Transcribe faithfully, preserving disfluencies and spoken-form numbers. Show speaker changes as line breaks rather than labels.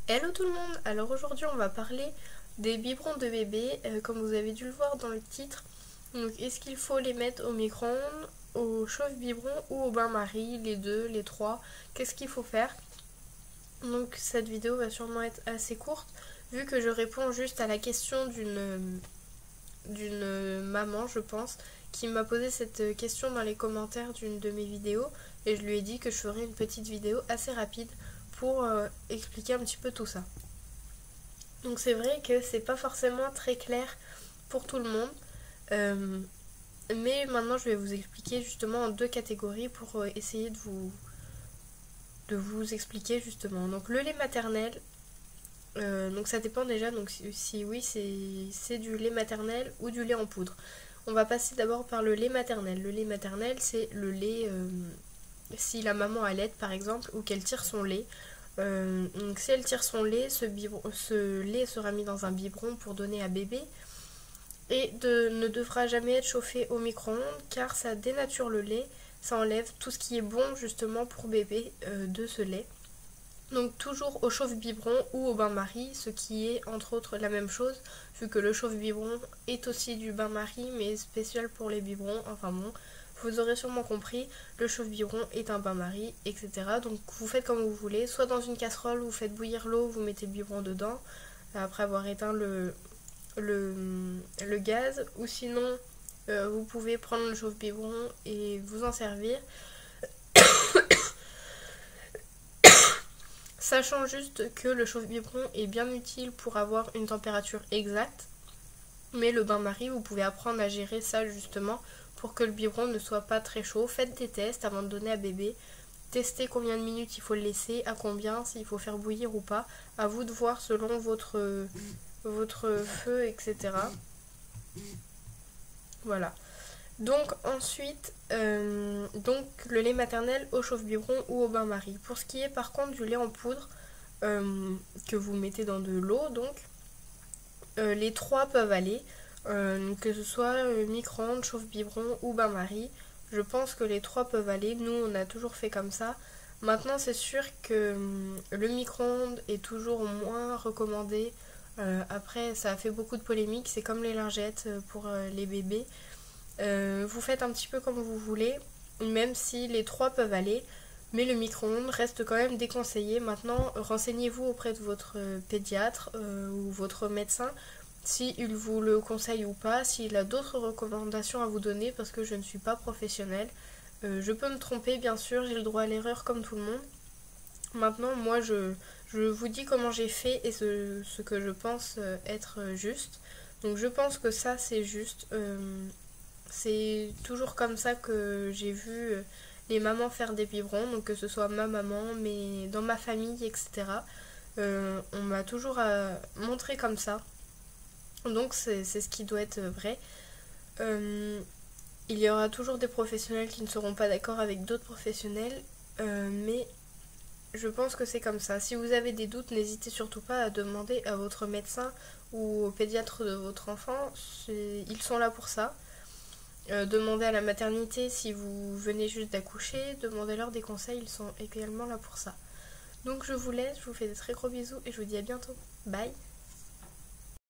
Hello tout le monde. Alors aujourd'hui on va parler des biberons de bébé, euh, comme vous avez dû le voir dans le titre. Donc est-ce qu'il faut les mettre au micro-ondes, au chauffe-biberon ou au bain-marie, les deux, les trois, qu'est-ce qu'il faut faire? Donc cette vidéo va sûrement être assez courte, vu que je réponds juste à la question d'une d'une maman, je pense, qui m'a posé cette question dans les commentaires d'une de mes vidéos, et je lui ai dit que je ferais une petite vidéo assez rapide pour euh, expliquer un petit peu tout ça. Donc c'est vrai que c'est pas forcément très clair pour tout le monde. Euh, mais maintenant je vais vous expliquer justement en deux catégories pour essayer de vous, de vous expliquer justement. Donc le lait maternel, euh, donc ça dépend déjà donc si, si oui c'est du lait maternel ou du lait en poudre. On va passer d'abord par le lait maternel. Le lait maternel c'est le lait, euh, si la maman allaite par exemple ou qu'elle tire son lait. Euh, donc si elle tire son lait, ce, biberon, ce lait sera mis dans un biberon pour donner à bébé et de, ne devra jamais être chauffé au micro-ondes car ça dénature le lait, ça enlève tout ce qui est bon justement pour bébé euh, de ce lait. Donc toujours au chauffe-biberon ou au bain-marie, ce qui est entre autres la même chose, vu que le chauffe-biberon est aussi du bain-marie mais spécial pour les biberons, enfin bon, vous aurez sûrement compris, le chauffe-biberon est un bain-marie, et cetera. Donc vous faites comme vous voulez, soit dans une casserole, vous faites bouillir l'eau, vous mettez le biberon dedans, après avoir éteint le, le, le gaz, ou sinon euh, vous pouvez prendre le chauffe-biberon et vous en servir. Sachant juste que le chauffe-biberon est bien utile pour avoir une température exacte, mais le bain-marie, vous pouvez apprendre à gérer ça justement pour que le biberon ne soit pas très chaud. Faites des tests avant de donner à bébé. Testez combien de minutes il faut le laisser, à combien, s'il faut faire bouillir ou pas. À vous de voir selon votre, votre feu, et cetera. Voilà. Donc ensuite, euh, donc le lait maternel au chauffe-biberon ou au bain-marie. Pour ce qui est par contre du lait en poudre, euh, que vous mettez dans de l'eau, donc euh, les trois peuvent aller, euh, que ce soit euh, micro-ondes, chauffe-biberon ou bain-marie. Je pense que les trois peuvent aller. Nous, on a toujours fait comme ça. Maintenant, c'est sûr que hum, le micro-ondes est toujours moins recommandé. Euh, après, ça a fait beaucoup de polémiques. C'est comme les lingettes pour euh, les bébés. Euh, vous faites un petit peu comme vous voulez, même si les trois peuvent aller. Mais le micro-ondes reste quand même déconseillé. Maintenant, renseignez-vous auprès de votre pédiatre euh, ou votre médecin s'il vous le conseille ou pas, s'il a d'autres recommandations à vous donner, parce que je ne suis pas professionnelle. Euh, je peux me tromper, bien sûr, j'ai le droit à l'erreur comme tout le monde. Maintenant, moi, je, je vous dis comment j'ai fait et ce, ce que je pense être juste. Donc, je pense que ça, c'est juste. Euh, c'est toujours comme ça que j'ai vu les mamans faire des biberons, donc que ce soit ma maman, mais dans ma famille, et cetera. Euh, on m'a toujours euh, montré comme ça. Donc c'est ce qui doit être vrai. Euh, il y aura toujours des professionnels qui ne seront pas d'accord avec d'autres professionnels, euh, mais je pense que c'est comme ça. Si vous avez des doutes, n'hésitez surtout pas à demander à votre médecin ou au pédiatre de votre enfant. Ils sont là pour ça. Euh, demandez à la maternité si vous venez juste d'accoucher, demandez-leur des conseils, ils sont également là pour ça. Donc je vous laisse, je vous fais de très gros bisous et je vous dis à bientôt. Bye!